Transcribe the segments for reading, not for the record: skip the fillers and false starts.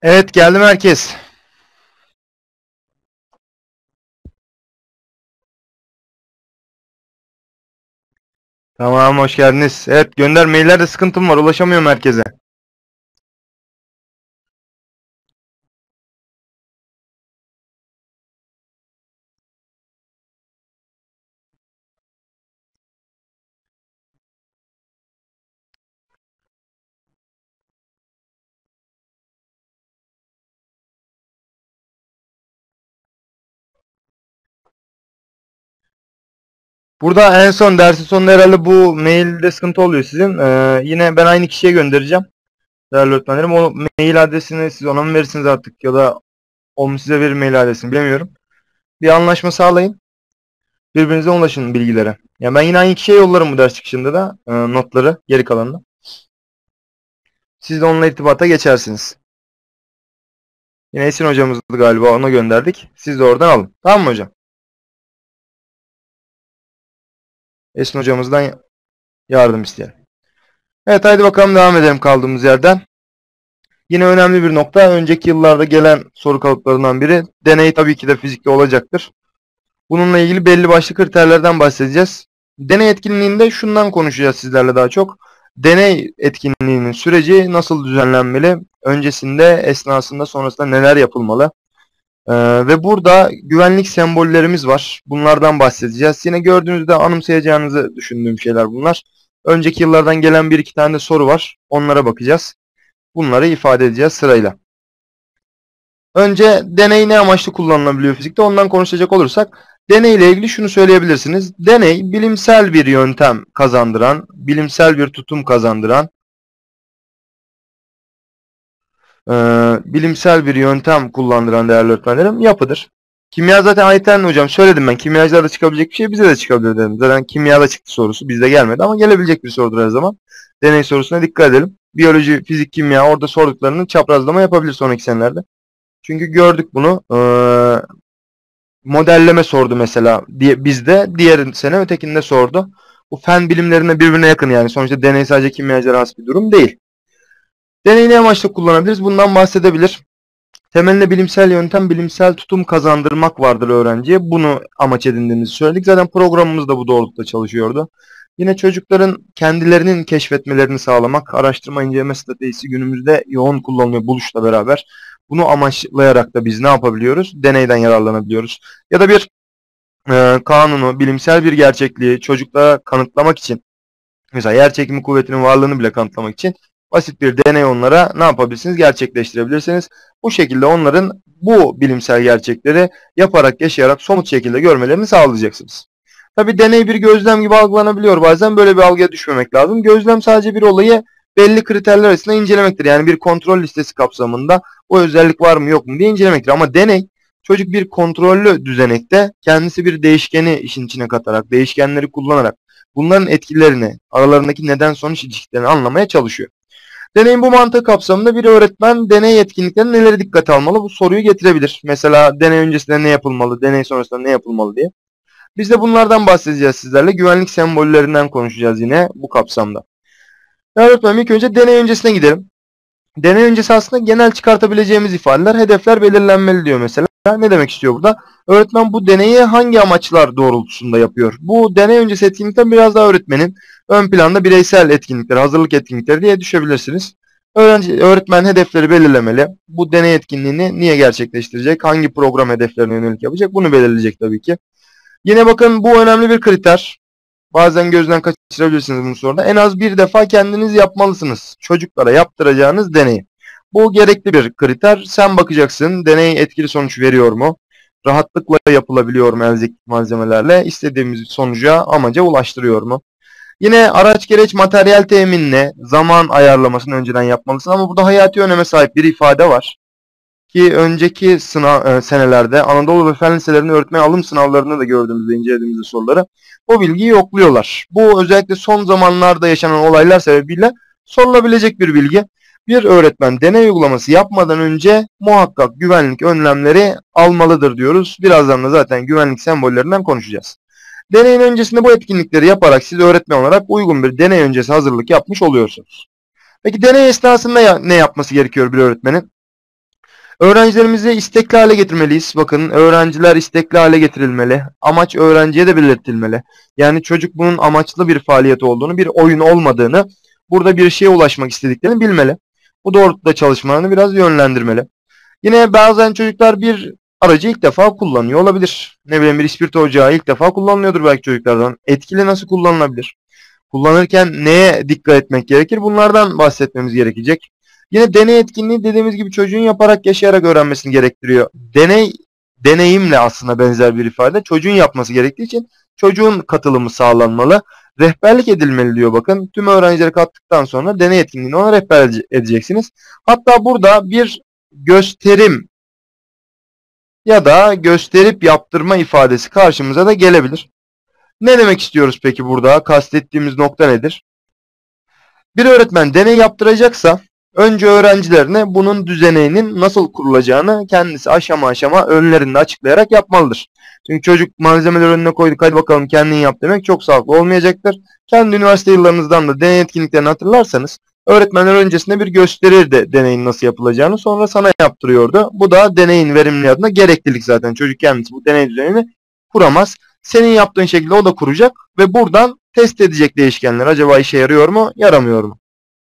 Evet, geldim herkes. Tamam, hoş geldiniz. Evet, gönder, maillerde sıkıntım var, ulaşamıyorum herkese. Burada en son dersin sonunda herhalde bu mailde sıkıntı oluyor sizin. Yine ben aynı kişiye göndereceğim. Değerli öğretmenlerim. O mail adresini siz ona mı verirsiniz artık ya da o mu size verir mail adresini bilemiyorum. Bir anlaşma sağlayın. Birbirinize ulaşın bilgilere. Ya ben yine aynı kişiye yollarım bu ders çıkışında da notları geri kalanını. Siz de onunla irtibata geçersiniz. Yine Esin hocamızdı galiba, ona gönderdik. Siz de oradan alın. Tamam mı hocam? Esin hocamızdan yardım isteyelim. Evet, haydi bakalım devam edelim kaldığımız yerden. Yine önemli bir nokta, önceki yıllarda gelen soru kalıplarından biri. Deney tabii ki de fizikte olacaktır. Bununla ilgili belli başlı kriterlerden bahsedeceğiz. Deney etkinliğinde şundan konuşacağız sizlerle daha çok. Deney etkinliğinin süreci nasıl düzenlenmeli? Öncesinde, esnasında, sonrasında neler yapılmalı? Ve burada güvenlik sembollerimiz var. Bunlardan bahsedeceğiz. Yine gördüğünüzde anımsayacağınızı düşündüğüm şeyler bunlar. Önceki yıllardan gelen bir iki tane de soru var. Onlara bakacağız. Bunları ifade edeceğiz sırayla. Önce deney ne amaçlı kullanılabiliyor fizikte? Ondan konuşacak olursak, deney ile ilgili şunu söyleyebilirsiniz. Deney, bilimsel bir yöntem kazandıran, bilimsel bir tutum kazandıran, e, bilimsel bir yöntem kullandıran değerli öğretmenlerim yapıdır. Kimya zaten ayeten hocam söyledim ben. Kimyacılarda çıkabilecek bir şey bize de çıkabilir dedim. Zaten kimyada çıktı sorusu bizde gelmedi ama gelebilecek bir sorudur her zaman. Deney sorusuna dikkat edelim. Biyoloji, fizik, kimya orada sorduklarının çaprazlama yapabilir sonraki senelerde. Çünkü gördük bunu. Modelleme sordu mesela bizde. Diğer sene ötekinde sordu. Bu fen bilimlerine birbirine yakın yani. Sonuçta deney sadece kimyacılara has bir durum değil. Deneyi ne amaçla kullanabiliriz? Bundan bahsedebilir. Temelinde bilimsel yöntem, bilimsel tutum kazandırmak vardır öğrenciye. Bunu amaç edindiğimizi söyledik. Zaten programımız da bu doğrultuda çalışıyordu. Yine çocukların kendilerinin keşfetmelerini sağlamak, araştırma inceleme stratejisi günümüzde yoğun kullanılıyor buluşla beraber. Bunu amaçlayarak da biz ne yapabiliyoruz? Deneyden yararlanabiliyoruz. Ya da bir kanunu, bilimsel bir gerçekliği çocuklara kanıtlamak için, mesela yer çekimi kuvvetinin varlığını bile kanıtlamak için basit bir deney onlara ne yapabilirsiniz? Gerçekleştirebilirsiniz. Bu şekilde onların bu bilimsel gerçekleri yaparak, yaşayarak somut şekilde görmelerini sağlayacaksınız. Tabi deney bir gözlem gibi algılanabiliyor bazen. Böyle bir algıya düşmemek lazım. Gözlem sadece bir olayı belli kriterler arasında incelemektir. Yani bir kontrol listesi kapsamında o özellik var mı yok mu diye incelemektir. Ama deney, çocuk bir kontrollü düzenekte kendisi bir değişkeni işin içine katarak, değişkenleri kullanarak bunların etkilerini, aralarındaki neden sonuç ilişkilerini anlamaya çalışıyor. Deneyin bu mantığı kapsamında bir öğretmen deney etkinliklerine neleri dikkate almalı? Bu soruyu getirebilir. Mesela deney öncesinde ne yapılmalı, deney sonrasında ne yapılmalı diye. Biz de bunlardan bahsedeceğiz sizlerle. Güvenlik sembollerinden konuşacağız yine bu kapsamda. Ya öğretmenim, ilk önce deney öncesine gidelim. Deney öncesi aslında genel çıkartabileceğimiz ifadeler, hedefler belirlenmeli diyor mesela. Ne demek istiyor burada? Öğretmen bu deneyi hangi amaçlar doğrultusunda yapıyor? Bu deney öncesi etkinlikten biraz daha öğretmenin ön planda bireysel etkinlikleri, hazırlık etkinlikleri diye düşebilirsiniz. Öğretmen hedefleri belirlemeli. Bu deney etkinliğini niye gerçekleştirecek? Hangi program hedeflerine yönelik yapacak? Bunu belirleyecek tabii ki. Yine bakın, bu önemli bir kriter. Bazen gözden kaçırabilirsiniz bunu soruda. En az bir defa kendiniz yapmalısınız. Çocuklara yaptıracağınız deneyi. Bu gerekli bir kriter. Sen bakacaksın, deney etkili sonuç veriyor mu? Rahatlıkla yapılabiliyor mu elzek malzemelerle? İstediğimiz sonuca, amaca ulaştırıyor mu? Yine araç gereç materyal teminine, zaman ayarlamasını önceden yapmalısın. Ama burada hayati öneme sahip bir ifade var. Ki önceki senelerde Anadolu ve Fen liselerinin öğretmen alım sınavlarında da gördüğümüzde, incelediğimizde soruları, o bilgiyi yokluyorlar. Bu özellikle son zamanlarda yaşanan olaylar sebebiyle sorulabilecek bir bilgi. Bir öğretmen deney uygulaması yapmadan önce muhakkak güvenlik önlemleri almalıdır diyoruz. Birazdan da zaten güvenlik sembollerinden konuşacağız. Deneyin öncesinde bu etkinlikleri yaparak siz öğretmen olarak uygun bir deney öncesi hazırlık yapmış oluyorsunuz. Peki deney esnasında ne yapması gerekiyor bir öğretmenin? Öğrencilerimizi istekli hale getirmeliyiz. Bakın, öğrenciler istekli hale getirilmeli. Amaç öğrenciye de belirtilmeli. Yani çocuk bunun amaçlı bir faaliyet olduğunu, bir oyun olmadığını, burada bir şeye ulaşmak istediklerini bilmeli. Bu doğrultuda çalışmalarını biraz yönlendirmeli. Yine bazen çocuklar bir aracı ilk defa kullanıyor olabilir. Ne bileyim, bir ispirto ocağı ilk defa kullanılıyordur belki çocuklardan. Etkili nasıl kullanılabilir? Kullanırken neye dikkat etmek gerekir? Bunlardan bahsetmemiz gerekecek. Yine deney etkinliği dediğimiz gibi çocuğun yaparak, yaşayarak öğrenmesini gerektiriyor. Deneyimle aslında benzer bir ifade. Çocuğun yapması gerektiği için çocuğun katılımı sağlanmalı. Rehberlik edilmeli diyor bakın. Tüm öğrencileri kattıktan sonra deney etkinliğini ona rehber edeceksiniz. Hatta burada bir gösterim ya da gösterip yaptırma ifadesi karşımıza da gelebilir. Ne demek istiyoruz peki burada? Kastettiğimiz nokta nedir? Bir öğretmen deney yaptıracaksa önce öğrencilerine bunun düzeninin nasıl kurulacağını kendisi aşama aşama önlerinde açıklayarak yapmalıdır. Çünkü çocuk malzemeleri önüne koyduk, hadi bakalım kendin yap demek çok sağlıklı olmayacaktır. Kendi üniversite yıllarınızdan da deney etkinliklerini hatırlarsanız öğretmenler öncesinde bir gösterirdi deneyin nasıl yapılacağını, sonra sana yaptırıyordu. Bu da deneyin verimli adına gereklilik zaten. Çocuk kendisi bu deney düzenini kuramaz. Senin yaptığın şekilde o da kuracak ve buradan test edecek değişkenler acaba işe yarıyor mu, yaramıyor mu?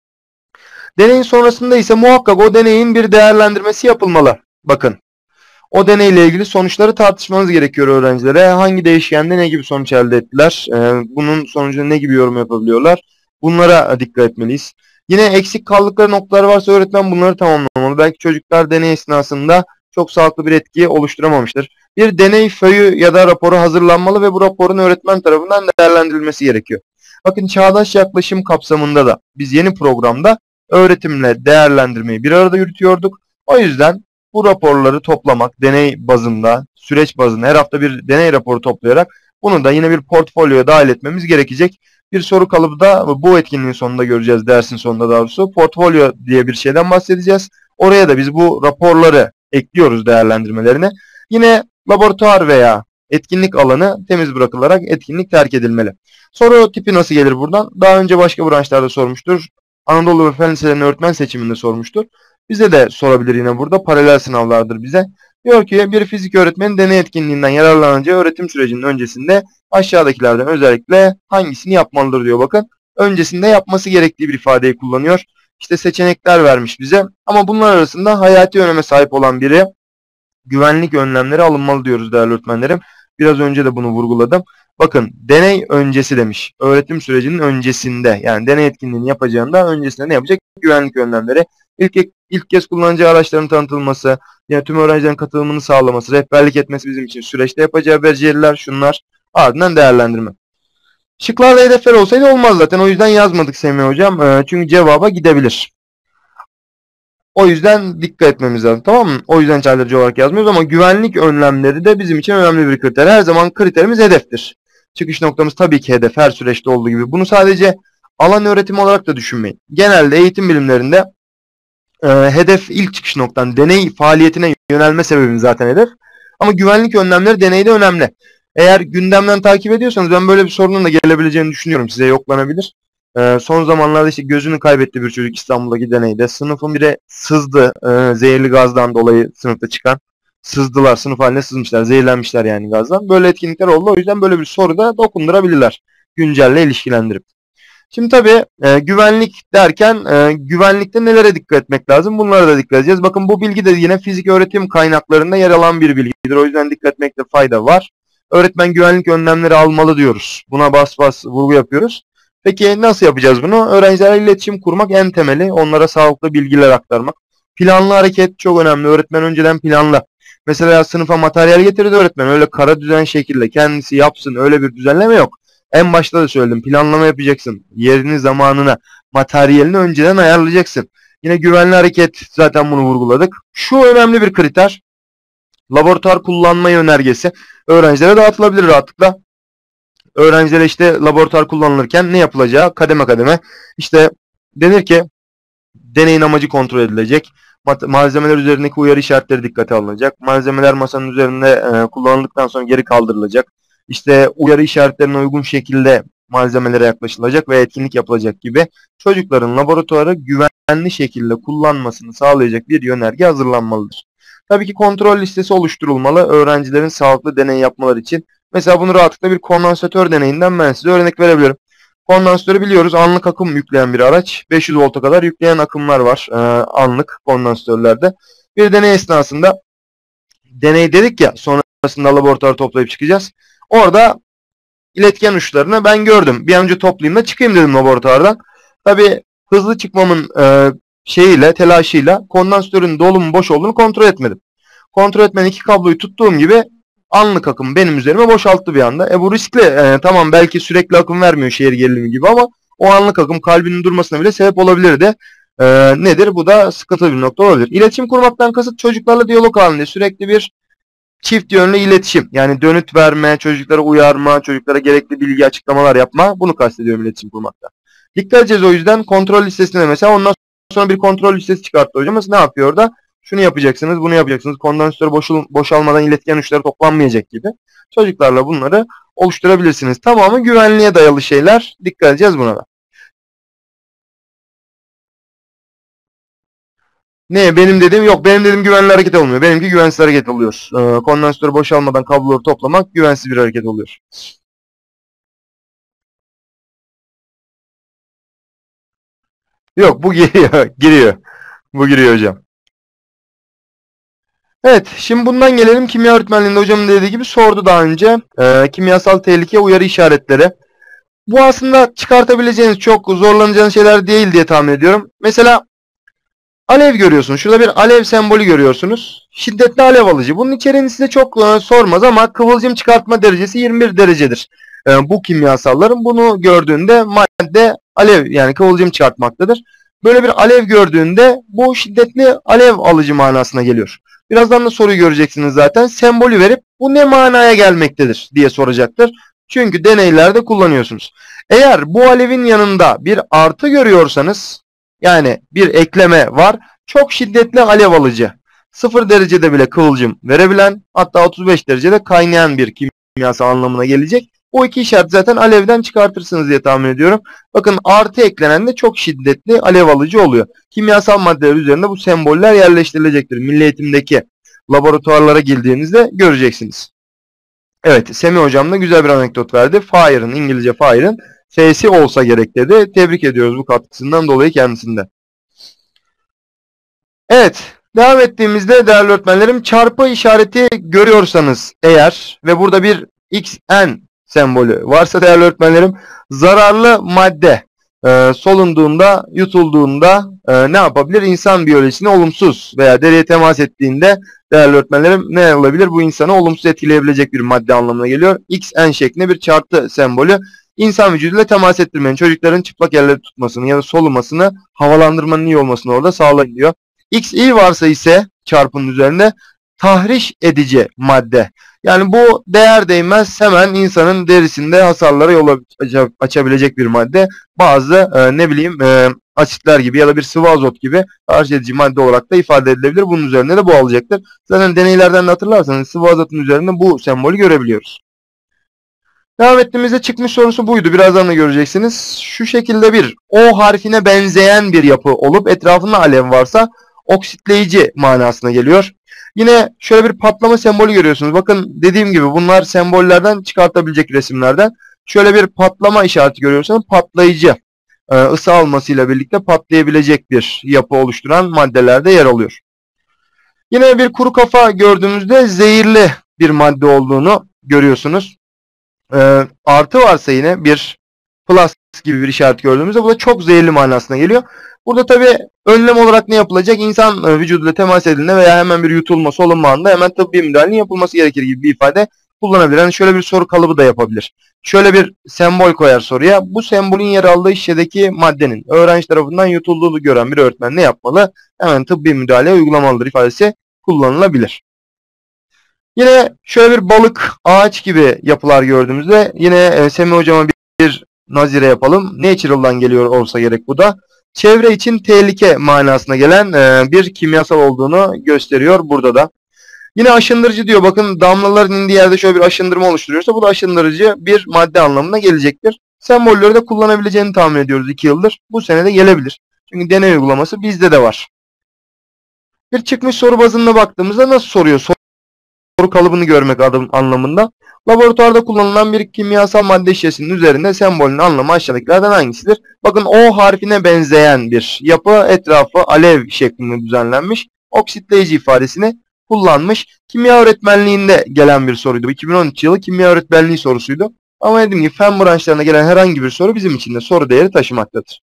Deneyin sonrasında ise muhakkak o deneyin bir değerlendirmesi yapılmalı. Bakın, o deneyle ilgili sonuçları tartışmanız gerekiyor öğrencilere. Hangi değişkende ne gibi sonuç elde ettiler? Bunun sonucunda ne gibi yorum yapabiliyorlar? Bunlara dikkat etmeliyiz. Yine eksik kaldıkları noktalar varsa öğretmen bunları tamamlamalı. Belki çocuklar deney esnasında çok sağlıklı bir etki oluşturamamıştır. Bir deney föyü ya da raporu hazırlanmalı ve bu raporun öğretmen tarafından değerlendirilmesi gerekiyor. Bakın, çağdaş yaklaşım kapsamında da biz yeni programda öğretimle değerlendirmeyi bir arada yürütüyorduk. O yüzden bu raporları toplamak, deney bazında, süreç bazında her hafta bir deney raporu toplayarak bunu da yine bir portfolyoya dahil etmemiz gerekecek. Bir soru kalıbı da bu etkinliğin sonunda göreceğiz, dersin sonunda daha doğrusu. Portfolyo diye bir şeyden bahsedeceğiz. Oraya da biz bu raporları ekliyoruz değerlendirmelerine. Yine laboratuvar veya etkinlik alanı temiz bırakılarak etkinlik terk edilmeli. Soru tipi nasıl gelir buradan? Daha önce başka branşlarda sormuştur. Anadolu ve Fen Liselerinin öğretmen seçiminde sormuştur. Bize de sorabilir yine burada. Paralel sınavlardır bize. Diyor ki bir fizik öğretmeni deney etkinliğinden yararlanacağı öğretim sürecinin öncesinde aşağıdakilerden özellikle hangisini yapmalıdır diyor bakın. Öncesinde yapması gerektiği bir ifadeyi kullanıyor. İşte seçenekler vermiş bize. Ama bunlar arasında hayati öneme sahip olan biri güvenlik önlemleri alınmalı diyoruz değerli öğretmenlerim. Biraz önce de bunu vurguladım. Bakın, deney öncesi demiş. Öğretim sürecinin öncesinde, yani deney etkinliğini yapacağında öncesinde ne yapacak? Güvenlik önlemleri. İlk kez kullanacağı araçların tanıtılması, yani tüm öğrencilerin katılımını sağlaması, rehberlik etmesi bizim için süreçte yapacağı beceriler şunlar. Ardından değerlendirme. Şıklarla hedefler olsaydı olmaz zaten. O yüzden yazmadık Semih Hocam. Çünkü cevaba gidebilir. O yüzden dikkat etmemiz lazım, tamam mı? O yüzden çaydırıcı olarak yazmıyoruz ama güvenlik önlemleri de bizim için önemli bir kriter. Her zaman kriterimiz hedeftir. Çıkış noktamız tabii ki hedef, her süreçte olduğu gibi. Bunu sadece alan öğretimi olarak da düşünmeyin. Genelde eğitim bilimlerinde hedef ilk çıkış noktan, deney faaliyetine yönelme sebebimiz zaten hedef. Ama güvenlik önlemleri deneyde önemli. Eğer gündemden takip ediyorsanız ben böyle bir sorunun da gelebileceğini düşünüyorum. Size yoklanabilir. Son zamanlarda işte gözünü kaybetti bir çocuk İstanbul'daki deneyde. Sınıfın biri sızdı. Zehirli gazdan dolayı sınıfta çıkan. Sızdılar. Sınıf haline sızmışlar. Zehirlenmişler yani gazdan. Böyle etkinlikler oldu. O yüzden böyle bir soru da dokundurabilirler. Güncelle ilişkilendirip. Şimdi tabii güvenlik derken güvenlikte nelere dikkat etmek lazım? Bunlara da dikkat edeceğiz. Bakın, bu bilgi de yine fizik öğretim kaynaklarında yer alan bir bilgidir. O yüzden dikkat etmekte fayda var. Öğretmen güvenlik önlemleri almalı diyoruz. Buna bas bas vurgu yapıyoruz. Peki nasıl yapacağız bunu? Öğrencilerle iletişim kurmak en temeli. Onlara sağlıklı bilgiler aktarmak. Planlı hareket çok önemli. Öğretmen önceden planla. Mesela sınıfa materyal getirdi öğretmen. Öyle kara düzen şekilde kendisi yapsın. Öyle bir düzenleme yok. En başta da söyledim. Planlama yapacaksın. Yerini, zamanına, materyalini önceden ayarlayacaksın. Yine güvenli hareket, zaten bunu vurguladık. Şu önemli bir kriter. Laboratuvar kullanma yönergesi öğrencilere dağıtılabilir rahatlıkla. Öğrencilere işte laboratuvar kullanılırken ne yapılacağı kademe kademe. İşte denir ki deneyin amacı kontrol edilecek. Malzemeler üzerindeki uyarı işaretleri dikkate alınacak. Malzemeler masanın üzerinde kullanıldıktan sonra geri kaldırılacak. İşte uyarı işaretlerine uygun şekilde malzemelere yaklaşılacak ve etkinlik yapılacak gibi çocukların laboratuvarı güvenli şekilde kullanmasını sağlayacak bir yönerge hazırlanmalıdır. Tabii ki kontrol listesi oluşturulmalı öğrencilerin sağlıklı deney yapmaları için. Mesela bunu rahatlıkla bir kondansatör deneyinden ben size örnek verebilirim. Kondansatörü biliyoruz, anlık akım yükleyen bir araç. 500 volta kadar yükleyen akımlar var anlık kondansatörlerde. Bir deney esnasında, deney dedik ya, sonrasında laboratuvar toplayıp çıkacağız. Orada iletken uçlarını ben gördüm. Bir an önce toplayayım da çıkayım dedim laboratuvardan. Tabii hızlı çıkmamın telaşıyla kondansatörün dolu mu boş olduğunu kontrol etmedim. Kontrol etmeyen iki kabloyu tuttuğum gibi anlık akım benim üzerime boşalttı bir anda. Bu riskli. Tamam, belki sürekli akım vermiyor şehir gerilimi gibi ama o anlık akım kalbinin durmasına bile sebep olabilirdi. Nedir? Bu da sıkıntılı bir nokta olabilir. İletişim kurmaktan kasıt çocuklarla diyalog halinde sürekli bir çift yönlü iletişim. Yani dönüt verme, çocuklara uyarma, çocuklara gerekli bilgi açıklamalar yapma. Bunu kastediyorum iletişim kurmakta. Dikkat edeceğiz o yüzden kontrol listesine mesela. Ondan sonra bir kontrol listesi çıkarttı hocamız. Ne yapıyor orada? Şunu yapacaksınız, bunu yapacaksınız. Kondansatör boşalmadan iletken uçları toplanmayacak gibi. Çocuklarla bunları oluşturabilirsiniz. Tamamı güvenliğe dayalı şeyler. Dikkat edeceğiz buna da. Ne? Benim dediğim yok. Benim dediğim güvenli hareket olmuyor. Benimki güvensiz hareket oluyor. Kondansatörü boşalmadan kabloları toplamak güvensiz bir hareket oluyor. Yok, bu giriyor. Giriyor. Bu giriyor hocam. Evet, şimdi bundan gelelim kimya öğretmenliğinde hocamın dediği gibi sordu daha önce. Kimyasal tehlike uyarı işaretleri. Bu aslında çıkartabileceğiniz, çok zorlanacağınız şeyler değil diye tahmin ediyorum. Mesela alev görüyorsunuz. Şurada bir alev sembolü görüyorsunuz. Şiddetli alev alıcı. Bunun içeriğini size çok sormaz ama kıvılcım çıkartma derecesi 21 derecedir. Bu kimyasalların, bunu gördüğünde madde alev, yani kıvılcım çıkartmaktadır. Böyle bir alev gördüğünde bu şiddetli alev alıcı manasına geliyor. Birazdan da soruyu göreceksiniz zaten. Sembolü verip bu ne manaya gelmektedir diye soracaktır. Çünkü deneylerde kullanıyorsunuz. Eğer bu alevin yanında bir artı görüyorsanız, yani bir ekleme var, çok şiddetli alev alıcı, 0 derecede bile kıvılcım verebilen, hatta 35 derecede kaynayan bir kimyasal anlamına gelecek. O iki işaret zaten alevden çıkartırsınız diye tahmin ediyorum. Bakın, artı eklenen de çok şiddetli alev alıcı oluyor. Kimyasal maddeler üzerinde bu semboller yerleştirilecektir. Milli Eğitim'deki laboratuvarlara girdiğinizde göreceksiniz. Evet, Semih hocam da güzel bir anekdot verdi. Fire'ın, İngilizce fire'ın F'si olsa gerek dedi. Tebrik ediyoruz bu katkısından dolayı kendisinde. Evet, devam ettiğimizde değerli öğretmenlerim, çarpı işareti görüyorsanız eğer ve burada bir XN sembolü varsa değerli öğretmenlerim, zararlı madde solunduğunda, yutulduğunda ne yapabilir? İnsan biyolojisine olumsuz veya deriye temas ettiğinde değerli öğretmenlerim ne olabilir? Bu insanı olumsuz etkileyebilecek bir madde anlamına geliyor. XN şeklinde bir çarpı sembolü. İnsan vücuduyla temas ettirmeyin. Çocukların çıplak yerleri tutmasını ya da solumasını, havalandırmanın iyi olmasını orada sağlayın diyor. XI varsa ise çarpının üzerinde tahriş edici madde. Yani bu değer değmez hemen insanın derisinde hasarlara yol açabilecek bir madde. Bazı asitler gibi ya da bir sıvı azot gibi tahriş edici madde olarak da ifade edilebilir. Bunun üzerinde de bu alacaktır. Zaten deneylerden de hatırlarsanız sıvı azotun üzerinde bu sembolü görebiliyoruz. Devam ettiğimizde çıkmış sorusu buydu. Birazdan da göreceksiniz. Şu şekilde bir O harfine benzeyen bir yapı olup etrafında alev varsa oksitleyici manasına geliyor. Yine şöyle bir patlama sembolü görüyorsunuz. Bakın, dediğim gibi bunlar sembollerden çıkartabilecek resimlerden. Şöyle bir patlama işareti görüyorsanız patlayıcı, ısı almasıyla birlikte patlayabilecek bir yapı oluşturan maddelerde yer alıyor. Yine bir kuru kafa gördüğümüzde zehirli bir madde olduğunu görüyorsunuz. Artı varsa yine bir plus gibi bir işaret gördüğümüzde bu da çok zehirli manasına geliyor. Burada tabi önlem olarak ne yapılacak? İnsan vücuduyla temas edildiğinde veya hemen bir yutulma, solunma anında hemen tıbbi müdahalenin yapılması gerekir gibi bir ifade kullanabilir. Yani şöyle bir soru kalıbı da yapabilir. Şöyle bir sembol koyar soruya. Bu sembolün yer aldığı şişedeki maddenin öğrenci tarafından yutulduğunu gören bir öğretmen ne yapmalı? Hemen tıbbi müdahale uygulamalıdır ifadesi kullanılabilir. Yine şöyle bir balık, ağaç gibi yapılar gördüğümüzde yine Semih hocama bir nazire yapalım. Natural'dan geliyor olsa gerek bu da. Çevre için tehlike manasına gelen bir kimyasal olduğunu gösteriyor burada da. Yine aşındırıcı diyor. Bakın, damlaların indiği yerde şöyle bir aşındırma oluşturuyorsa bu da aşındırıcı bir madde anlamına gelecektir. Sembolleri de kullanabileceğini tahmin ediyoruz 2 yıldır. Bu sene de gelebilir. Çünkü deney uygulaması bizde de var. Bir çıkmış soru bazında baktığımızda nasıl soruyor? Soru kalıbını görmek anlamında. Laboratuvarda kullanılan bir kimyasal madde şişesinin üzerinde sembolün anlamı aşağıdakilerden hangisidir? Bakın O harfine benzeyen bir yapı, etrafı alev şeklinde düzenlenmiş. Oksitleyici ifadesini kullanmış. Kimya öğretmenliğinde gelen bir soruydu. 2013 yılı kimya öğretmenliği sorusuydu. Ama dediğim gibi fen branşlarına gelen herhangi bir soru bizim için de soru değeri taşımaktadır.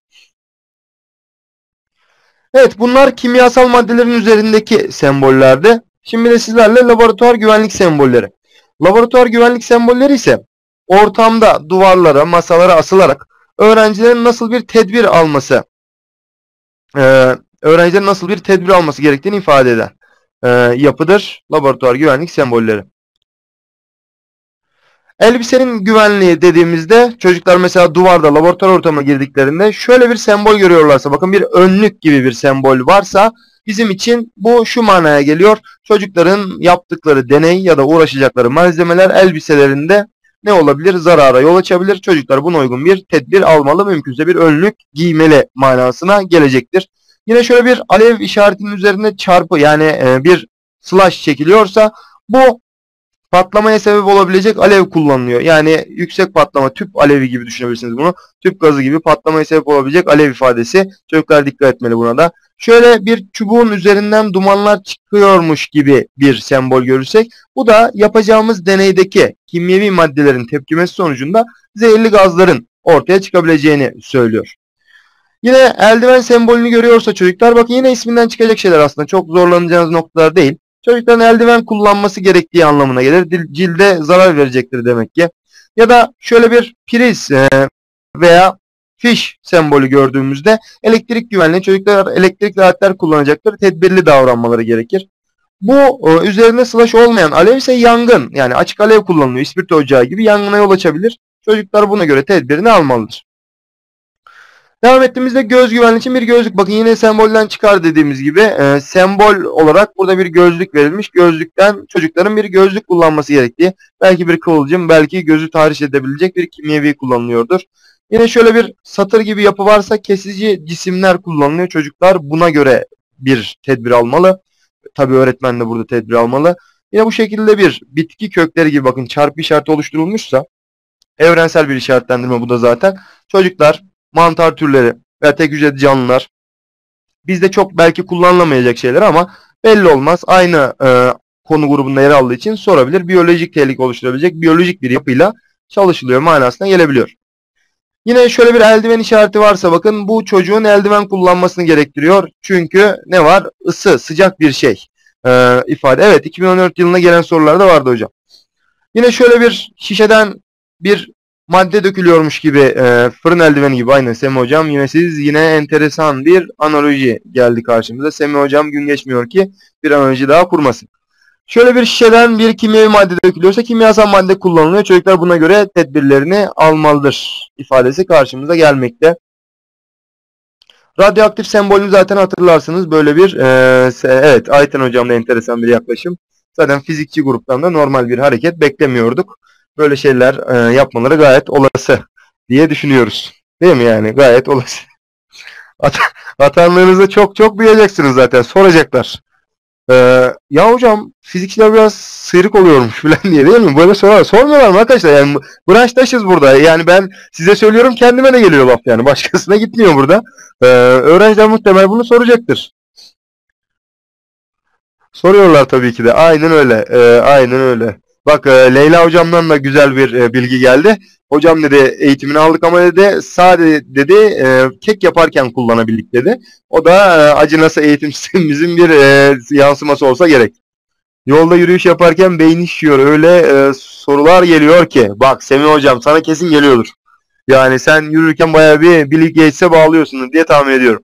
Evet, bunlar kimyasal maddelerin üzerindeki sembollerdi. Şimdi de sizlerle laboratuvar güvenlik sembolleri. Laboratuvar güvenlik sembolleri ise ortamda duvarlara, masalara asılarak öğrencilerin nasıl bir tedbir alması, gerektiğini ifade eden yapıdır laboratuvar güvenlik sembolleri. Elbisenin güvenliği dediğimizde çocuklar mesela duvarda laboratuvar ortamına girdiklerinde şöyle bir sembol görüyorlarsa, bakın bir önlük gibi bir sembol varsa bizim için bu şu manaya geliyor. Çocukların yaptıkları deney ya da uğraşacakları malzemeler elbiselerinde ne olabilir? Zarara yol açabilir. Çocuklar buna uygun bir tedbir almalı, mümkünse bir önlük giymeli manasına gelecektir. Yine şöyle bir alev işaretinin üzerine çarpı, yani bir slash çekiliyorsa bu patlamaya sebep olabilecek alev kullanılıyor. Yani yüksek patlama, tüp alevi gibi düşünebilirsiniz bunu. Tüp gazı gibi patlamaya sebep olabilecek alev ifadesi. Çocuklar dikkat etmeli buna da. Şöyle bir çubuğun üzerinden dumanlar çıkıyormuş gibi bir sembol görürsek, bu da yapacağımız deneydeki kimyevi maddelerin tepkimesi sonucunda zehirli gazların ortaya çıkabileceğini söylüyor. Yine eldiven sembolünü görüyorsa çocuklar, bakın yine isminden çıkacak şeyler, aslında çok zorlanacağınız noktalar değil. Çocukların eldiven kullanması gerektiği anlamına gelir. Cilde zarar verecektir demek ki. Ya da şöyle bir priz veya fiş sembolü gördüğümüzde elektrik güvenliği, çocuklar elektrikli aletler kullanacaktır. Tedbirli davranmaları gerekir. Bu üzerine slash olmayan alev ise yangın, yani açık alev kullanılıyor. İspirto ocağı gibi yangına yol açabilir. Çocuklar buna göre tedbirini almalıdır. Devam ettiğimizde göz güvenliği için bir gözlük. Bakın yine sembolden çıkar dediğimiz gibi sembol olarak burada bir gözlük verilmiş. Gözlükten çocukların bir gözlük kullanması gerektiği, belki bir kıvılcım, belki gözü tahriş edebilecek bir kimyevi kullanılıyordur. Yine şöyle bir satır gibi yapı varsa kesici cisimler kullanılıyor. Çocuklar buna göre bir tedbir almalı. Tabii öğretmen de burada tedbir almalı. Yine bu şekilde bir bitki kökleri gibi, bakın çarpı işareti oluşturulmuşsa, evrensel bir işaretlendirme bu da zaten. Çocuklar mantar türleri veya tek hücreli canlılar, bizde çok belki kullanılamayacak şeyler ama belli olmaz. Aynı konu grubunda yer aldığı için sorabilir. Biyolojik tehlike oluşturabilecek biyolojik bir yapıyla çalışılıyor manasına gelebiliyor. Yine şöyle bir eldiven işareti varsa, bakın bu çocuğun eldiven kullanmasını gerektiriyor. Çünkü ne var? Isı, sıcak bir şey ifade. Evet, 2014 yılına gelen sorularda vardı hocam. Yine şöyle bir şişeden bir madde dökülüyormuş gibi, fırın eldiveni gibi, aynen Semih hocam. Yine enteresan bir analoji geldi karşımıza. Semih hocam gün geçmiyor ki bir analoji daha kurmasın. Şöyle bir şişeden bir kimyevi madde dökülüyorsa kimyasal madde kullanılıyor. Çocuklar buna göre tedbirlerini almalıdır ifadesi karşımıza gelmekte. Radyoaktif sembolünü zaten hatırlarsınız. Böyle bir evet, Ayten hocam da enteresan bir yaklaşım. Zaten fizikçi gruptan da normal bir hareket beklemiyorduk. Böyle şeyler yapmaları gayet olası diye düşünüyoruz. Değil mi yani? Gayet olası. Hatanlarınızı çok çok duyacaksınız zaten. Soracaklar. Ya hocam fizikçiler biraz sıyrık oluyormuş falan diye, değil mi? Böyle sorular sormuyorlar mı arkadaşlar? Yani branştaşız burada. Yani ben size söylüyorum, kendime de geliyor laf yani. Başkasına gitmiyor burada. Öğrenciler muhtemelen bunu soracaktır. Soruyorlar tabii ki de. Aynen öyle. Aynen öyle. Bak Leyla hocamdan da güzel bir bilgi geldi. Hocam dedi eğitimini aldık ama dedi sadece dedi kek yaparken kullanabildik dedi. O da acı nasıl eğitim sistemimizin bir yansıması olsa gerek. Yolda yürüyüş yaparken beyin şişiyor. Öyle sorular geliyor ki. Bak Semih hocam sana kesin geliyordur. Yani sen yürürken bayağı bir Bill Gates'e bağlıyorsun diye tahmin ediyorum.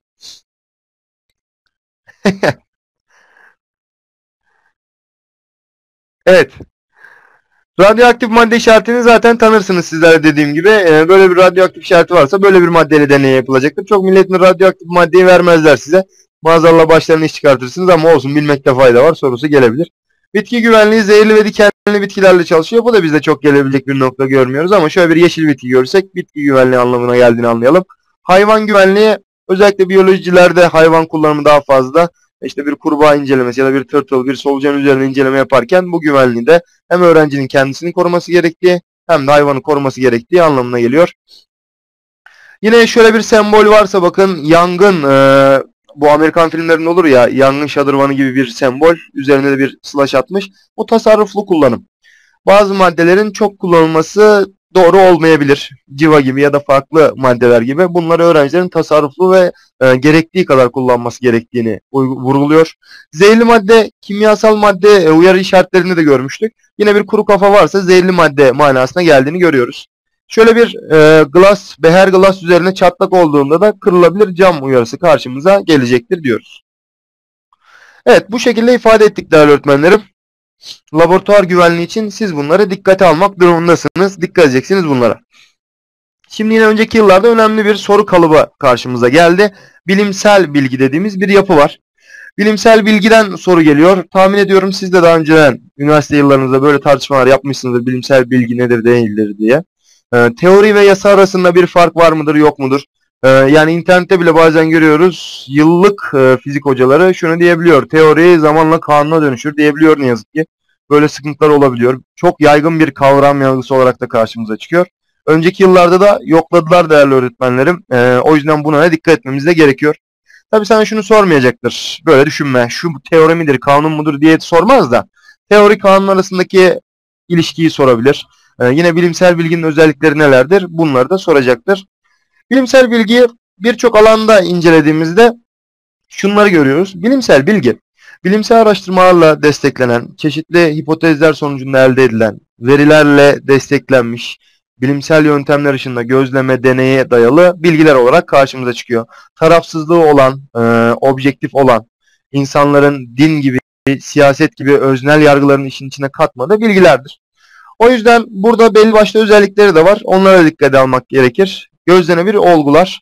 Evet. Radyoaktif madde işaretini zaten tanırsınız sizler, dediğim gibi. Böyle bir radyoaktif işareti varsa böyle bir maddeyle deney yapılacaktır. Çok milletin radyoaktif maddeyi vermezler size. Maazallah başlarına iş çıkartırsınız ama olsun, bilmekte fayda var sorusu gelebilir. Bitki güvenliği zehirli ve dikenli bitkilerle çalışıyor. Bu da bizde çok gelebilecek bir nokta görmüyoruz ama şöyle bir yeşil bitki görsek bitki güvenliği anlamına geldiğini anlayalım. Hayvan güvenliği, özellikle biyolojilerde hayvan kullanımı daha fazla. İşte bir kurbağa incelemesi ya da bir tırtıl, bir solucan üzerine inceleme yaparken bu güvenliği de hem öğrencinin kendisini koruması gerektiği hem de hayvanı koruması gerektiği anlamına geliyor. Yine şöyle bir sembol varsa bakın, yangın, bu Amerikan filmlerinde olur ya, yangın şadırvanı gibi bir sembol, üzerine de bir slash atmış. Bu tasarruflu kullanım. Bazı maddelerin çok kullanılması doğru olmayabilir. Civa gibi ya da farklı maddeler gibi. Bunları öğrencilerin tasarruflu ve gerektiği kadar kullanması gerektiğini vurguluyor. Zehirli madde, kimyasal madde uyarı işaretlerini de görmüştük. Yine bir kuru kafa varsa zehirli madde manasına geldiğini görüyoruz. Şöyle bir beher glass üzerine çatlak olduğunda da kırılabilir cam uyarısı karşımıza gelecektir diyoruz. Evet, bu şekilde ifade ettik değerli öğretmenlerim. Laboratuvar güvenliği için siz bunları dikkate almak durumundasınız. Dikkat edeceksiniz bunlara. Şimdi yine önceki yıllarda önemli bir soru kalıbı karşımıza geldi. Bilimsel bilgi dediğimiz bir yapı var. Bilimsel bilgiden soru geliyor. Tahmin ediyorum siz de daha önceden üniversite yıllarınızda böyle tartışmalar yapmışsınızdır. Bilimsel bilgi nedir değildir diye. Teori ve yasa arasında bir fark var mıdır yok mudur? Yani internette bile bazen görüyoruz. Yıllık fizik hocaları şunu diyebiliyor. Teori zamanla kanuna dönüşür diyebiliyor ne yazık ki. Böyle sıkıntılar olabiliyor. Çok yaygın bir kavram yanılgısı olarak da karşımıza çıkıyor. Önceki yıllarda da yokladılar değerli öğretmenlerim. O yüzden buna da dikkat etmemiz de gerekiyor. Tabii sana şunu sormayacaktır. Böyle düşünme. Şu teori midir, kanun mudur diye sormaz da. Teori kanun arasındaki ilişkiyi sorabilir. Yine bilimsel bilginin özellikleri nelerdir? Bunları da soracaktır. Bilimsel bilgiyi birçok alanda incelediğimizde şunları görüyoruz. Bilimsel bilgi, bilimsel araştırmalarla desteklenen, çeşitli hipotezler sonucunda elde edilen, verilerle desteklenmiş, bilimsel yöntemler ışığında gözleme, deneye dayalı bilgiler olarak karşımıza çıkıyor. Tarafsızlığı olan, objektif olan, insanların din gibi, siyaset gibi öznel yargıların işin içine katmadığı bilgilerdir. O yüzden burada belli başlı özellikleri de var. Onlara dikkate almak gerekir. Gözlenebilir olgular.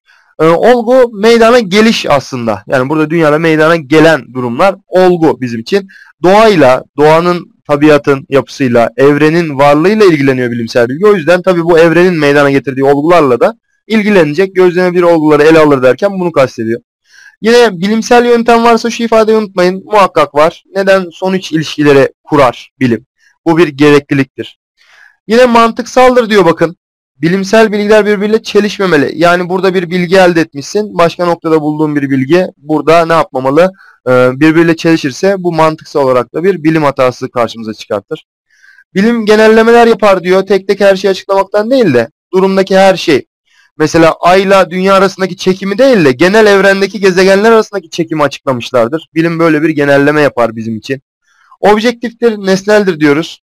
Olgu meydana geliş aslında. Yani burada dünyada meydana gelen durumlar olgu bizim için. Doğayla, doğanın, tabiatın yapısıyla, evrenin varlığıyla ilgileniyor bilimsel bilgi. O yüzden tabii bu evrenin meydana getirdiği olgularla da ilgilenecek. Gözlenebilir olguları ele alır derken bunu kastediyor. Yine bilimsel yöntem varsa şu ifadeyi unutmayın. Muhakkak var. Neden? Sonuç ilişkileri kurar bilim. Bu bir gerekliliktir. Yine mantıksaldır diyor bakın. Bilimsel bilgiler birbiriyle çelişmemeli. Yani burada bir bilgi elde etmişsin. Başka noktada bulduğun bir bilgi burada ne yapmamalı? Birbiriyle çelişirse bu mantıksal olarak da bir bilim hatası karşımıza çıkartır. Bilim genellemeler yapar diyor. Tek tek her şeyi açıklamaktan değil de durumdaki her şey. Mesela Ay'la Dünya arasındaki çekimi değil de genel evrendeki gezegenler arasındaki çekimi açıklamışlardır. Bilim böyle bir genelleme yapar bizim için. Objektiftir, nesneldir diyoruz.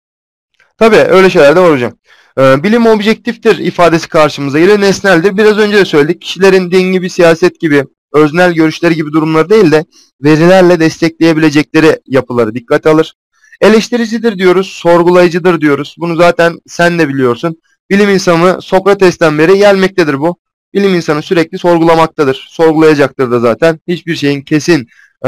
Tabii öyle şeyler de var hocam. Bilim objektiftir ifadesi karşımıza geliyor. Nesneldir. Biraz önce de söyledik. Kişilerin din gibi, siyaset gibi, öznel görüşleri gibi durumları değil de verilerle destekleyebilecekleri yapıları dikkate alır. Eleştiricidir diyoruz, sorgulayıcıdır diyoruz. Bunu zaten sen de biliyorsun. Bilim insanı Sokrates'ten beri gelmektedir bu. Bilim insanı sürekli sorgulamaktadır. Sorgulayacaktır da zaten. Hiçbir şeyin kesin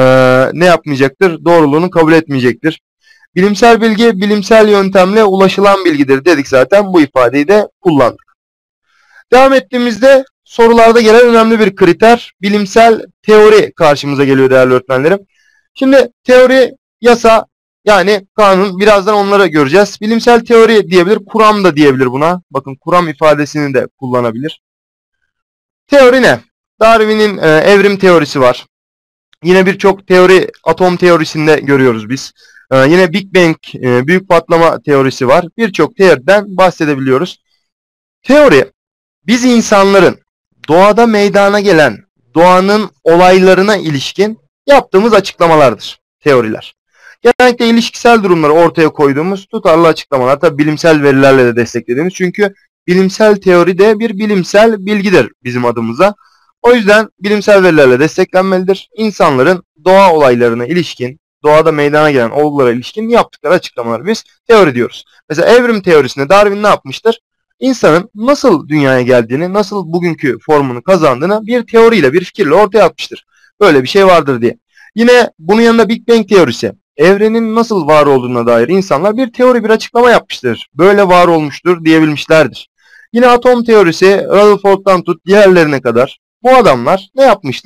ne yapmayacaktır? Doğruluğunu kabul etmeyecektir. Bilimsel bilgi, bilimsel yöntemle ulaşılan bilgidir dedik zaten. Bu ifadeyi de kullandık. Devam ettiğimizde sorularda gelen önemli bir kriter bilimsel teori karşımıza geliyor değerli öğretmenlerim. Şimdi teori, yasa yani kanun, birazdan onları göreceğiz. Bilimsel teori diyebilir, kuram da diyebilir buna. Bakın kuram ifadesini de kullanabilir. Teori ne? Darwin'in evrim teorisi var. Yine birçok teori atom teorisinde görüyoruz biz. Yine Big Bang, büyük patlama teorisi var. Birçok teoriden bahsedebiliyoruz. Teori, biz insanların doğada meydana gelen doğanın olaylarına ilişkin yaptığımız açıklamalardır. Teoriler. Genellikle ilişkisel durumları ortaya koyduğumuz tutarlı açıklamalar. Tabi bilimsel verilerle de desteklediğimiz. Çünkü bilimsel teori de bir bilimsel bilgidir bizim adımıza. O yüzden bilimsel verilerle desteklenmelidir. İnsanların doğa olaylarına ilişkin, doğada meydana gelen olgulara ilişkin yaptıkları açıklamaları biz teori diyoruz. Mesela evrim teorisinde Darwin ne yapmıştır? İnsanın nasıl dünyaya geldiğini, nasıl bugünkü formunu kazandığını bir teoriyle, bir fikirle ortaya atmıştır. Böyle bir şey vardır diye. Yine bunun yanında Big Bang teorisi. Evrenin nasıl var olduğuna dair insanlar bir teori, bir açıklama yapmıştır. Böyle var olmuştur diyebilmişlerdir. Yine atom teorisi, Rutherford'dan tut diğerlerine kadar bu adamlar ne yapmıştır?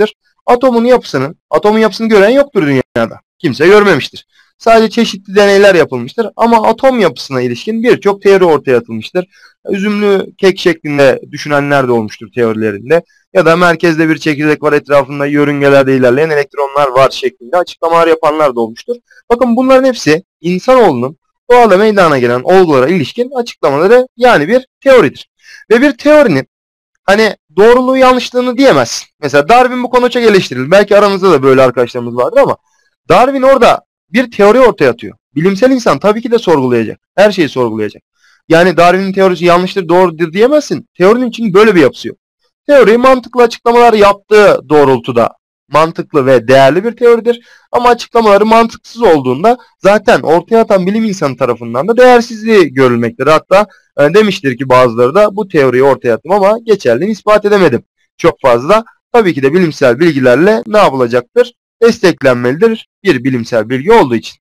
Atomun yapısını gören yoktur dünyada. Kimse görmemiştir. Sadece çeşitli deneyler yapılmıştır ama atom yapısına ilişkin birçok teori ortaya atılmıştır. Üzümlü kek şeklinde düşünenler de olmuştur teorilerinde. Ya da merkezde bir çekirdek var, etrafında yörüngelerde ilerleyen elektronlar var şeklinde açıklamalar yapanlar da olmuştur. Bakın bunların hepsi insanoğlunun doğada meydana gelen olgulara ilişkin açıklamaları, yani bir teoridir. Ve bir teorinin hani doğruluğu yanlışlığını diyemezsin. Mesela Darwin bu konuda çok eleştirildi. Belki aranızda da böyle arkadaşlarımız vardır ama Darwin orada bir teori ortaya atıyor. Bilimsel insan tabii ki de sorgulayacak. Her şeyi sorgulayacak. Yani Darwin'in teorisi yanlıştır, doğrudur diyemezsin. Teorinin için böyle bir yapısı yok. Teori mantıklı açıklamalar yaptığı doğrultuda mantıklı ve değerli bir teoridir. Ama açıklamaları mantıksız olduğunda zaten ortaya atan bilim insanı tarafından da değersizliği görülmektedir. Hatta demiştir ki bazıları da bu teoriyi ortaya attım ama geçerliğini ispat edemedim. Çok fazla. Tabii ki de bilimsel bilgilerle ne yapılacaktır? Desteklenmelidir bir bilimsel bilgi olduğu için.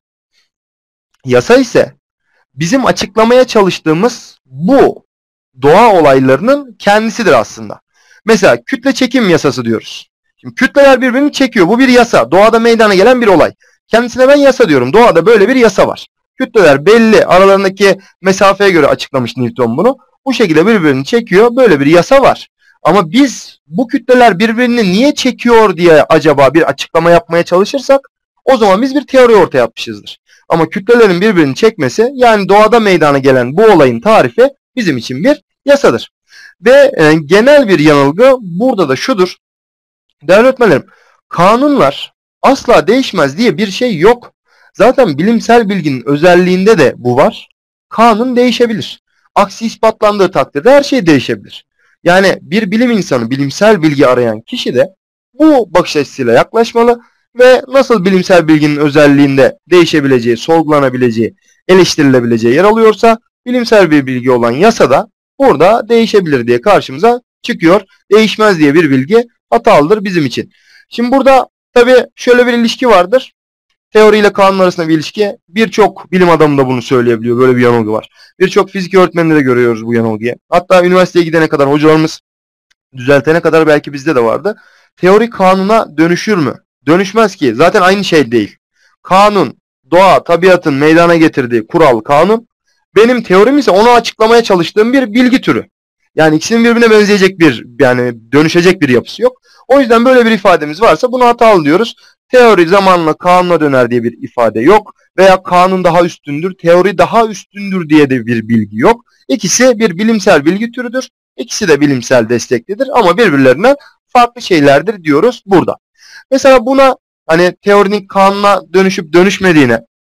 Yasa ise bizim açıklamaya çalıştığımız bu doğa olaylarının kendisidir aslında. Mesela kütle çekim yasası diyoruz. Şimdi kütleler birbirini çekiyor. Bu bir yasa. Doğada meydana gelen bir olay. Kendisine ben yasa diyorum. Doğada böyle bir yasa var. Kütleler belli aralarındaki mesafeye göre açıklamış Newton bunu. Bu şekilde birbirini çekiyor. Böyle bir yasa var. Ama biz bu kütleler birbirini niye çekiyor diye acaba bir açıklama yapmaya çalışırsak o zaman biz bir teori ortaya atmışızdır. Ama kütlelerin birbirini çekmesi, yani doğada meydana gelen bu olayın tarifi bizim için bir yasadır. Ve genel bir yanılgı burada da şudur. Değerli öğretmenlerim, kanunlar asla değişmez diye bir şey yok. Zaten bilimsel bilginin özelliğinde de bu var. Kanun değişebilir. Aksi ispatlandığı takdirde her şey değişebilir. Yani bir bilim insanı, bilimsel bilgi arayan kişi de bu bakış açısıyla yaklaşmalı ve nasıl bilimsel bilginin özelliğinde değişebileceği, sorgulanabileceği, eleştirilebileceği yer alıyorsa bilimsel bir bilgi olan yasa da burada değişebilir diye karşımıza çıkıyor. Değişmez diye bir bilgi hatalıdır bizim için. Şimdi burada tabii şöyle bir ilişki vardır. Teori ile kanun arasında bir ilişki. Birçok bilim adamı da bunu söyleyebiliyor. Böyle bir yanılgı var. Birçok fizik öğretmeninde de görüyoruz bu yanılgıyı. Hatta üniversiteye gidene kadar hocalarımız düzeltene kadar belki bizde de vardı. Teori kanuna dönüşür mü? Dönüşmez ki. Zaten aynı şey değil. Kanun, doğa, tabiatın meydana getirdiği kural, kanun. Benim teorim ise onu açıklamaya çalıştığım bir bilgi türü. Yani ikisinin birbirine benzeyecek bir, yani dönüşecek bir yapısı yok. O yüzden böyle bir ifademiz varsa bunu hatalı diyoruz. Teori zamanla kanuna döner diye bir ifade yok. Veya kanun daha üstündür, teori daha üstündür diye de bir bilgi yok. İkisi bir bilimsel bilgi türüdür. İkisi de bilimsel desteklidir ama birbirlerine farklı şeylerdir diyoruz burada. Mesela buna hani teorinin kanuna dönüşüp dönüşmediğine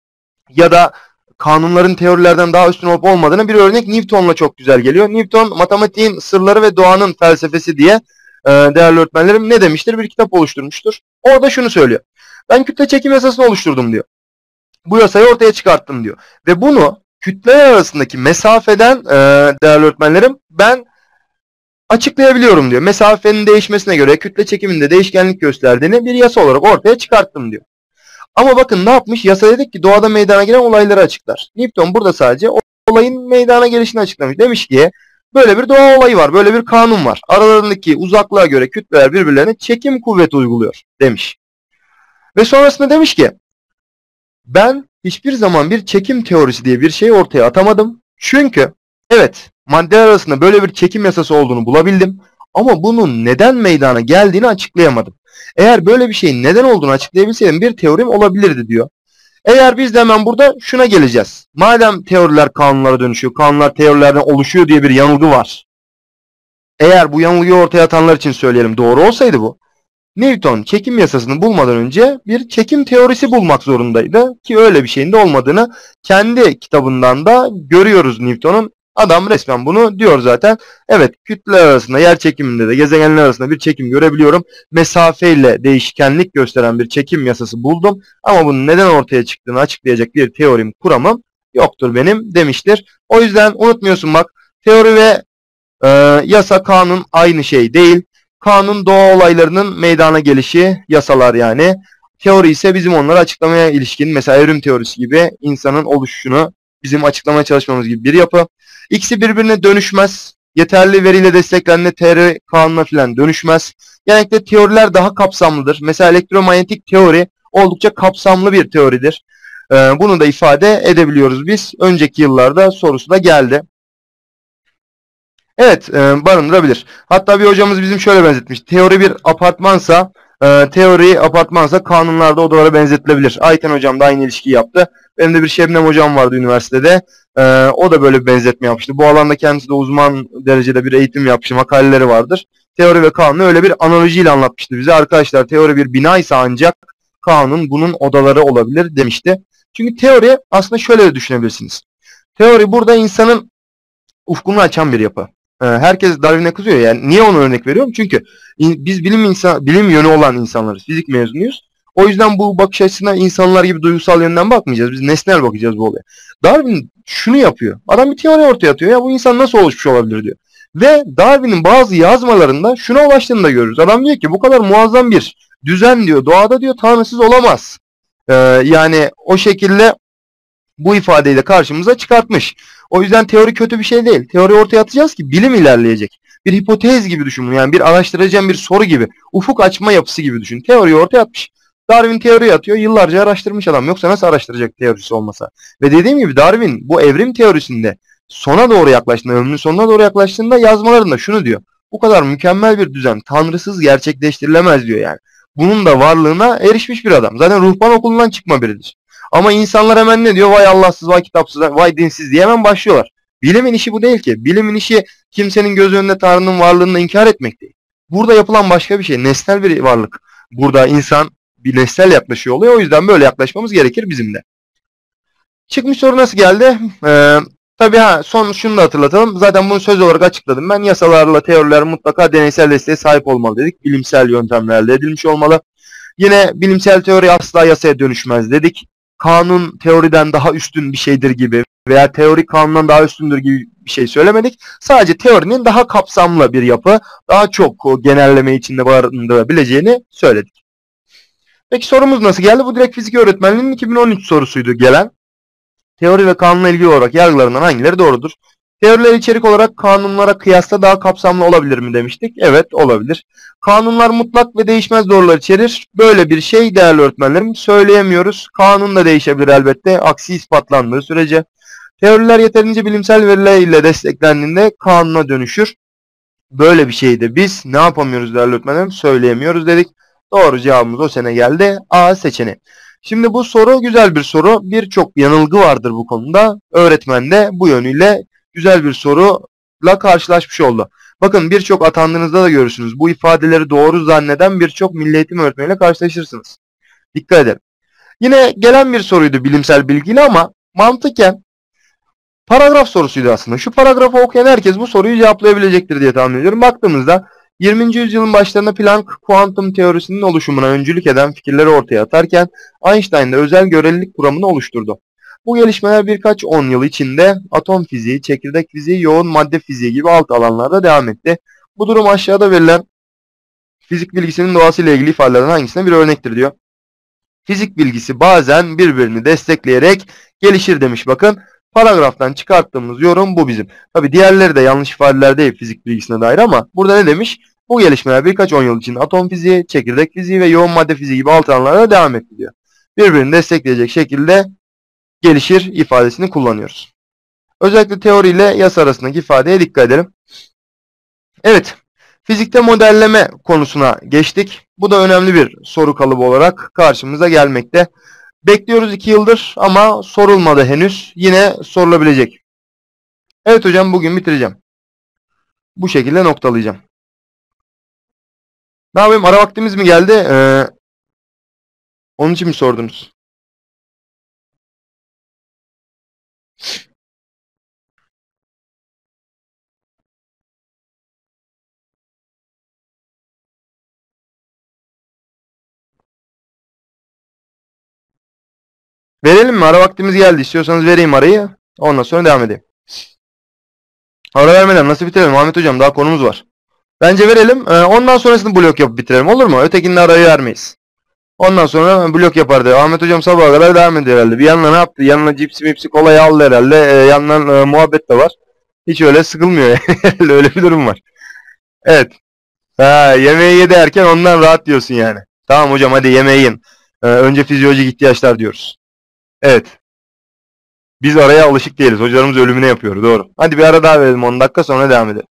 ya da kanunların teorilerden daha üstün olup olmadığını bir örnek Newton'la çok güzel geliyor. Newton matematiğin sırları ve doğanın felsefesi diye değerli öğretmenlerim ne demiştir? Bir kitap oluşturmuştur. Orada şunu söylüyor. Ben kütle çekim yasasını oluşturdum diyor. Bu yasayı ortaya çıkarttım diyor. Ve bunu kütleler arasındaki mesafeden değerli öğretmenlerim ben açıklayabiliyorum diyor. Mesafenin değişmesine göre kütle çekiminde değişkenlik gösterdiğini bir yasa olarak ortaya çıkarttım diyor. Ama bakın ne yapmış? Yasa dedik ki doğada meydana gelen olayları açıklar. Newton burada sadece olayın meydana gelişini açıklamış. Demiş ki böyle bir doğa olayı var, böyle bir kanun var. Aralarındaki uzaklığa göre kütleler birbirlerine çekim kuvveti uyguluyor demiş. Ve sonrasında demiş ki ben hiçbir zaman bir çekim teorisi diye bir şey ortaya atamadım. Çünkü evet maddeler arasında böyle bir çekim yasası olduğunu bulabildim. Ama bunun neden meydana geldiğini açıklayamadım. Eğer böyle bir şeyin neden olduğunu açıklayabilseydim bir teorim olabilirdi diyor. Eğer biz de hemen burada şuna geleceğiz. Madem teoriler kanunlara dönüşüyor, kanunlar teorilerden oluşuyor diye bir yanılgı var. Eğer bu yanılgıyı ortaya atanlar için söyleyelim doğru olsaydı bu. Newton çekim yasasını bulmadan önce bir çekim teorisi bulmak zorundaydı. Ki öyle bir şeyin de olmadığını kendi kitabından da görüyoruz Newton'un. Adam resmen bunu diyor zaten. Evet kütleler arasında yer çekiminde de gezegenler arasında bir çekim görebiliyorum. Mesafeyle değişkenlik gösteren bir çekim yasası buldum. Ama bunun neden ortaya çıktığını açıklayacak bir teorim kuramım yoktur benim demiştir. O yüzden unutmuyorsun bak teori ve yasa kanun aynı şey değil. Kanun doğa olaylarının meydana gelişi, yasalar yani. Teori ise bizim onları açıklamaya ilişkin mesela evrim teorisi gibi insanın oluşuşunu bizim açıklamaya çalışmamız gibi bir yapı. İkisi birbirine dönüşmez. yeterli veriyle desteklendiğinde teori kanuna falan dönüşmez. Genellikle teoriler daha kapsamlıdır. Mesela elektromanyetik teori oldukça kapsamlı bir teoridir. Bunu da ifade edebiliyoruz biz. Önceki yıllarda sorusu da geldi. Evet, barındırabilir. Hatta bir hocamız bizim şöyle benzetmiş. Teori bir apartmansa, teori apartmansa kanunlar da odalara benzetilebilir. Ayten hocam da aynı ilişkiyi yaptı. Benim de bir Şebnem hocam vardı üniversitede. O da böyle bir benzetme yapmıştı. Bu alanda kendisi de uzman derecede bir eğitim yapmış, makaleleri vardır. Teori ve kanunu öyle bir analojiyle anlatmıştı bize. Arkadaşlar teori bir binaysa ancak kanun bunun odaları olabilir demişti. Çünkü teori aslında şöyle de düşünebilirsiniz. Teori burada insanın ufkunu açan bir yapı. Herkes Darwin'e kızıyor yani. Niye onu örnek veriyorum? Çünkü biz bilim yönü olan insanlarız. Fizik mezunuyuz. O yüzden bu bakış açısına insanlar gibi duygusal yönden bakmayacağız. Biz nesnel bakacağız bu olaya. Darwin şunu yapıyor. Adam bir teori ortaya atıyor. Ya bu insan nasıl oluşmuş olabilir diyor. Ve Darwin'in bazı yazmalarında şuna ulaştığını da görürüz. Adam diyor ki bu kadar muazzam bir düzen diyor. Doğada diyor tanrısız olamaz. Yani o şekilde bu ifadeyi de karşımıza çıkartmış. O yüzden teori kötü bir şey değil. Teori ortaya atacağız ki bilim ilerleyecek. Bir hipotez gibi düşün. Yani bir araştıracağım bir soru gibi. Ufuk açma yapısı gibi düşün. Teoriyi ortaya atmış. Darwin teoriyi atıyor. Yıllarca araştırmış adam. Yoksa nasıl araştıracak teorisi olmasa? Ve dediğim gibi Darwin bu evrim teorisinde sona doğru yaklaştığında, ömrünün sonuna doğru yaklaştığında yazmalarında şunu diyor. Bu kadar mükemmel bir düzen tanrısız gerçekleştirilemez diyor yani. Bunun da varlığına erişmiş bir adam. Zaten ruhban okulundan çıkma biridir. Ama insanlar hemen ne diyor? Vay Allahsız, vay kitapsız, vay dinsiz diye hemen başlıyorlar. Bilimin işi bu değil ki. Bilimin işi kimsenin göz önünde Tanrı'nın varlığını inkar etmek değil. Burada yapılan başka bir şey. Nesnel bir varlık. Burada insan bir nesnel yaklaşıyor oluyor. O yüzden böyle yaklaşmamız gerekir bizim de. Çıkmış soru nasıl geldi? Tabii son şunu da hatırlatalım. Zaten bunu söz olarak açıkladım ben. Yasalarla teoriler mutlaka deneysel desteğe sahip olmalı dedik. Bilimsel yöntemlerle elde edilmiş olmalı. Yine bilimsel teori asla yasaya dönüşmez dedik. Kanun teoriden daha üstün bir şeydir gibi veya teori kanundan daha üstündür gibi bir şey söylemedik. Sadece teorinin daha kapsamlı bir yapı, daha çok genelleme içinde barındırabileceğini söyledik. Peki sorumuz nasıl geldi? Bu direkt fizik öğretmenliğinin 2013 sorusuydu gelen. Teori ve kanunla ilgili olarak yargılarından hangileri doğrudur? Teoriler içerik olarak kanunlara kıyasla daha kapsamlı olabilir mi demiştik? Evet, olabilir. Kanunlar mutlak ve değişmez doğrular içerir. Böyle bir şey değerli öğretmenlerim söyleyemiyoruz. Kanun da değişebilir elbette. Aksi ispatlandığı sürece. Teoriler yeterince bilimsel verilerle desteklendiğinde kanuna dönüşür. Böyle bir şeyi de biz ne yapamıyoruz değerli öğretmenlerim? Söyleyemiyoruz dedik. Doğru cevabımız o sene geldi. A seçeneği. Şimdi bu soru güzel bir soru. Birçok yanılgı vardır bu konuda. Öğretmen de bu yönüyle güzel bir soruyla karşılaşmış oldu. Bakın birçok atandığınızda da görürsünüz. Bu ifadeleri doğru zanneden birçok milli eğitim öğretmeniyle karşılaşırsınız. Dikkat edin. Yine gelen bir soruydu bilimsel bilgiyle ama mantıken paragraf sorusuydu aslında. Şu paragrafı okuyan herkes bu soruyu cevaplayabilecektir diye tahmin ediyorum. Baktığımızda 20. yüzyılın başlarında Planck kuantum teorisinin oluşumuna öncülük eden fikirleri ortaya atarken Einstein de özel görelilik kuramını oluşturdu. Bu gelişmeler birkaç 10 yıl içinde atom fiziği, çekirdek fiziği, yoğun madde fiziği gibi alt alanlarda devam etti. Bu durum aşağıda verilen fizik bilgisinin doğasıyla ilgili ifadelerden hangisine bir örnektir diyor. Fizik bilgisi bazen birbirini destekleyerek gelişir demiş bakın. Paragraftan çıkarttığımız yorum bu bizim. Tabi diğerleri de yanlış ifadeler değil fizik bilgisine dair ama burada ne demiş? Bu gelişmeler birkaç 10 yıl için atom fiziği, çekirdek fiziği ve yoğun madde fiziği gibi alt alanlarda devam etti diyor. Birbirini destekleyecek şekilde gelişir ifadesini kullanıyoruz. Özellikle teori ile yasa arasındaki ifadeye dikkat edelim. Evet, fizikte modelleme konusuna geçtik. Bu da önemli bir soru kalıbı olarak karşımıza gelmekte. Bekliyoruz 2 yıldır ama sorulmadı henüz. Yine sorulabilecek. Evet hocam bugün bitireceğim. Bu şekilde noktalayacağım. Ne yapayım ara vaktimiz mi geldi? Onun için mi sordunuz? Verelim mi? Ara vaktimiz geldi. İstiyorsanız vereyim arayı. Ondan sonra devam edeyim. Ara vermeden nasıl bitirelim Ahmet hocam? Daha konumuz var. Bence verelim. Ondan sonrasını blok yapıp bitirelim. Olur mu? Ötekinde arayı vermeyiz. Ondan sonra blok yapardı. Ahmet hocam sabaha kadar devam ediyor herhalde. Bir yandan ne yaptı? Yanına cipsi mipsi kolayı aldı herhalde. Yandan muhabbet de var. Hiç öyle sıkılmıyor yani. Öyle bir durum var. Evet. Ha, yemeği ye derken ondan rahat diyorsun yani. Tamam hocam hadi yemeği yiyin. Önce fizyolojik ihtiyaçlar diyoruz. Evet. Biz araya alışık değiliz. Hocalarımız ölümüne yapıyor. Doğru. Hadi bir ara daha verelim 10 dakika sonra devam edelim.